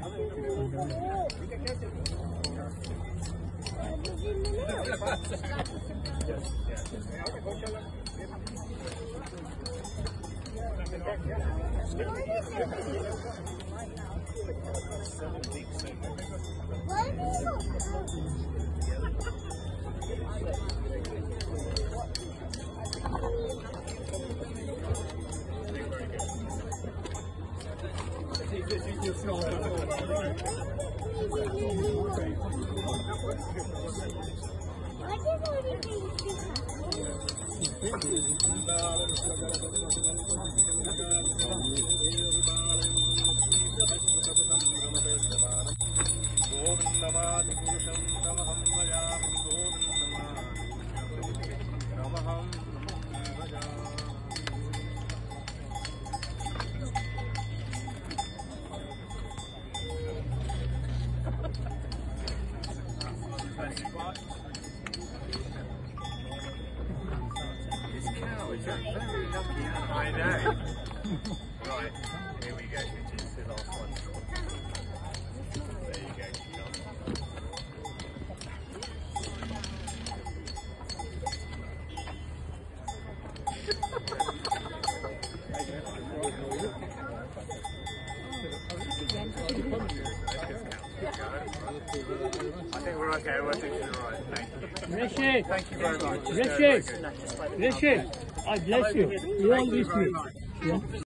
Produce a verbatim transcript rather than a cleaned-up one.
I know. Right, here we go, which is the last one. There you go. I think we're okay, I think you're right. Thank you. Rishi! Thank you very much. Rishi! Rishi! I bless you. You all wish me. Yeah.